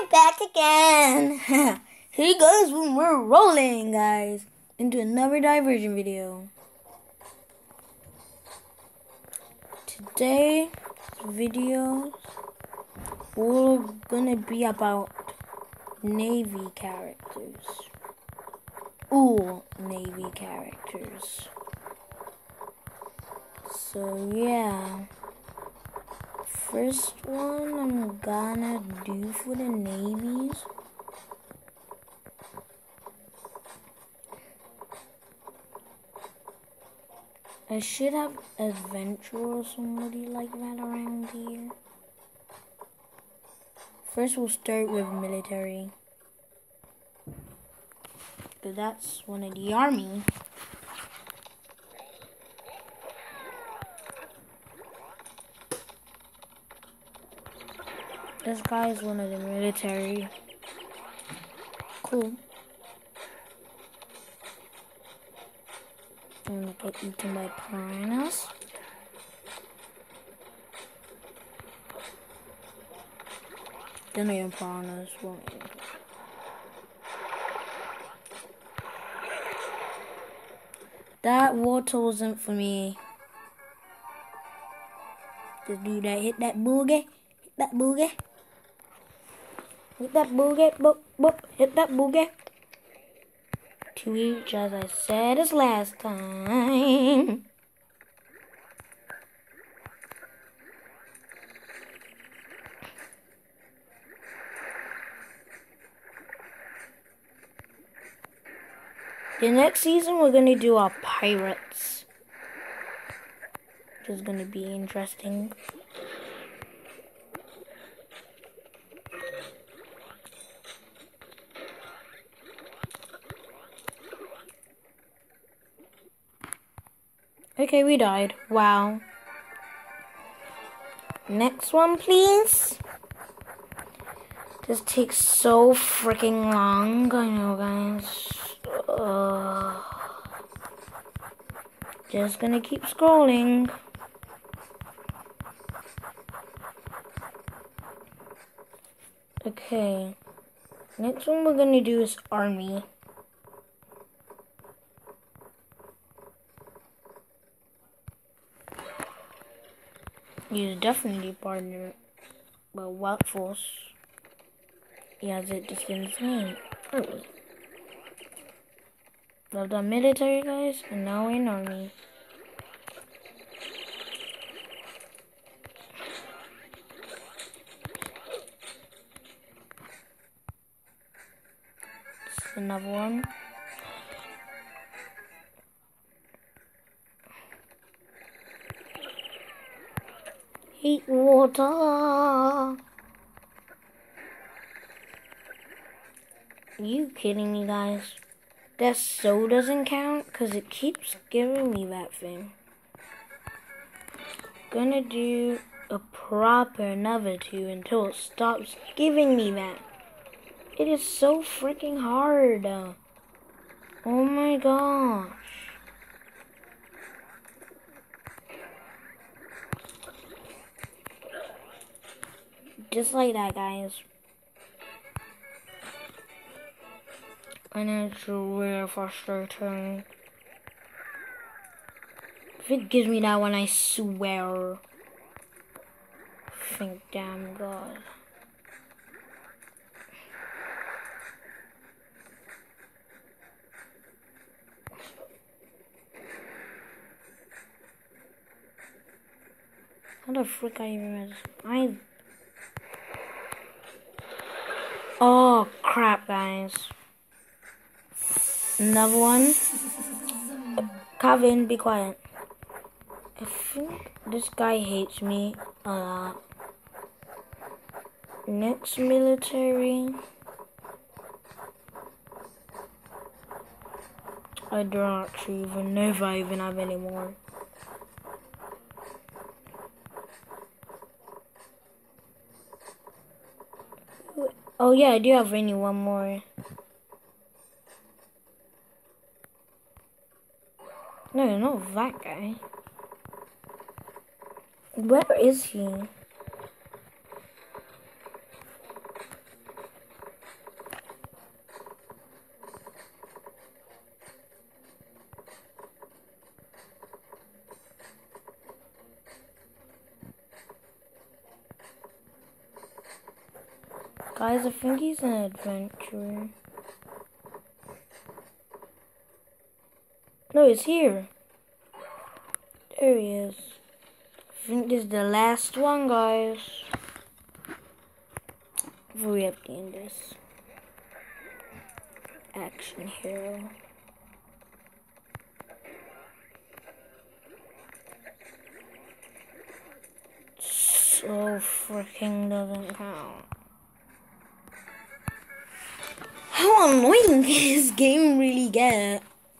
we're back again. Hey guys, we're rolling, guys, into another diversion video. Today's video we're gonna be about Navy characters. All Navy characters. So yeah. First one I'm gonna do for the navies. I should have Adventure or somebody like that around here. First we'll start with military. But that's one of the army. This guy is one of the military. Cool. I'm gonna get eaten by piranhas. They're not even piranhas. That water wasn't for me. Just do that. Hit that boogie. Hit that boogie. Hit that boogie. Boop, boop. Hit that boogie. To each, as I said as last time. The next season we're gonna do our pirates, which is gonna be interesting. Okay, we died. Wow. Next one, please. This takes so freaking long. I know, guys. Just gonna keep scrolling. Okay. Next one we're gonna do is army. He's definitely partner, but what force? He has it just in his name. Army. We've done military, guys, and now we're in army. This is another one. Heat water. Are you kidding me, guys? That so doesn't count because it keeps giving me that thing. Gonna do a proper another two until it stops giving me that. It is so freaking hard. Oh my gosh. Just like that, guys. And it's really frustrating. If it gives me that one, I swear. Thank damn God. How the frick I even read? Oh crap, guys. Another one. Kevin, be quiet. I think this guy hates me a lot. Next military. I don't actually even know if I even have any more. Oh yeah, I do have only one more. No, not that guy. Where is he? Guys, I think he's an adventurer. No, he's here. There he is. I think this is the last one, guys. We have to end this. Action hero. So freaking doesn't count. How annoying can this game really get?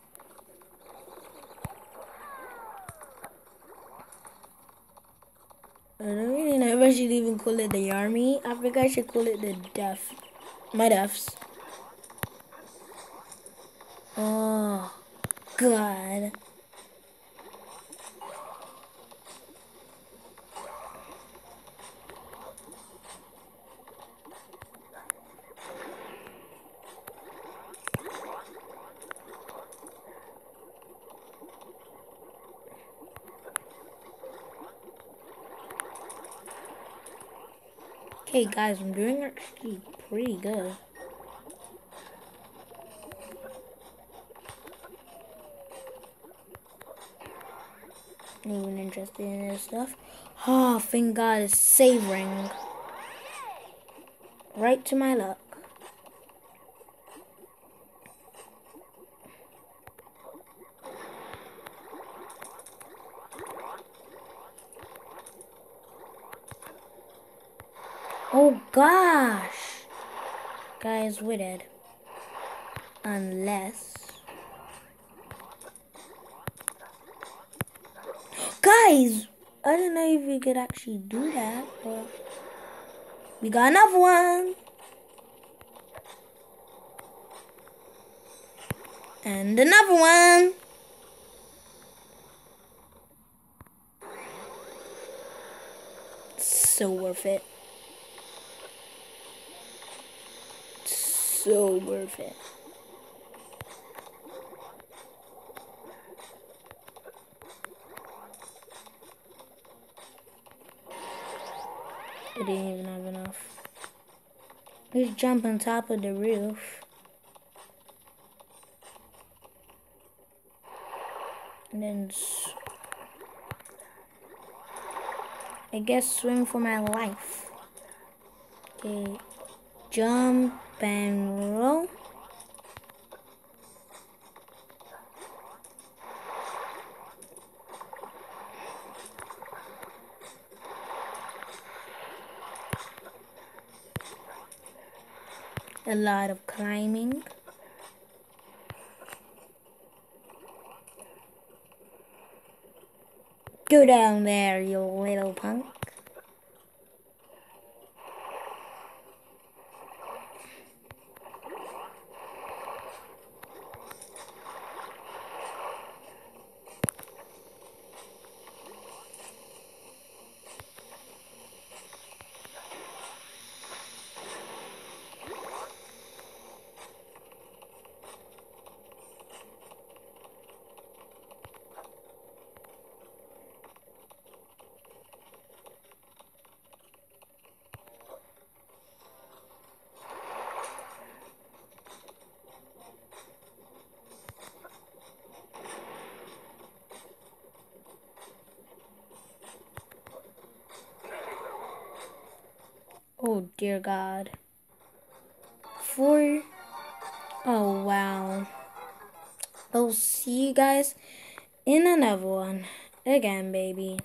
I don't really know if I should even call it the army. I think I should call it the my deaths. Oh, God. Okay, guys, I'm doing actually pretty good. Not even interested in this stuff. Oh, thank God, it's savoring. Right to my luck. Oh, gosh. Guys, we're dead. Unless... Guys! I don't know if we could actually do that, but... We got another one! And another one! So worth it. So worth it. I didn't even have enough. Let's jump on top of the roof. And then, I guess, swim for my life. Okay, jump and roll. A lot of climbing. Go down there, you little punk. Oh dear God. 4. Oh wow. I'll see you guys in another one. Again, baby.